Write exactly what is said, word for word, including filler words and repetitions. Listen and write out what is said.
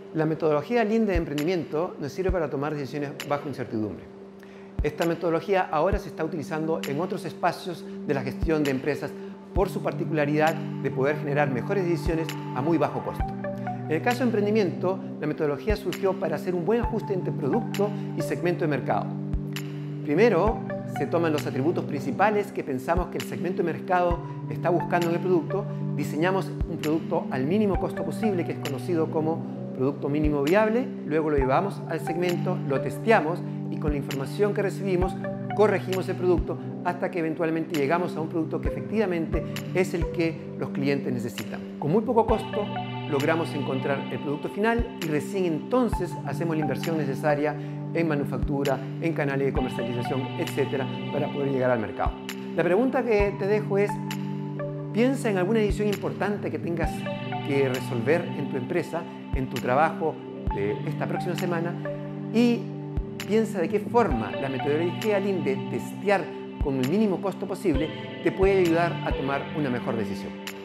La metodología Lean de emprendimiento nos sirve para tomar decisiones bajo incertidumbre. Esta metodología ahora se está utilizando en otros espacios de la gestión de empresas por su particularidad de poder generar mejores decisiones a muy bajo costo. En el caso de emprendimiento, la metodología surgió para hacer un buen ajuste entre producto y segmento de mercado. Primero, se toman los atributos principales que pensamos que el segmento de mercado está buscando en el producto, diseñamos un producto al mínimo costo posible, que es conocido como producto mínimo viable, luego lo llevamos al segmento, lo testeamos y con la información que recibimos corregimos el producto hasta que eventualmente llegamos a un producto que efectivamente es el que los clientes necesitan. Con muy poco costo logramos encontrar el producto final y recién entonces hacemos la inversión necesaria en manufactura, en canales de comercialización, etcétera, para poder llegar al mercado. La pregunta que te dejo es, piensa en alguna decisión importante que tengas que resolver en tu empresa, en tu trabajo de esta próxima semana y piensa de qué forma la metodología Lean de testear con el mínimo costo posible te puede ayudar a tomar una mejor decisión.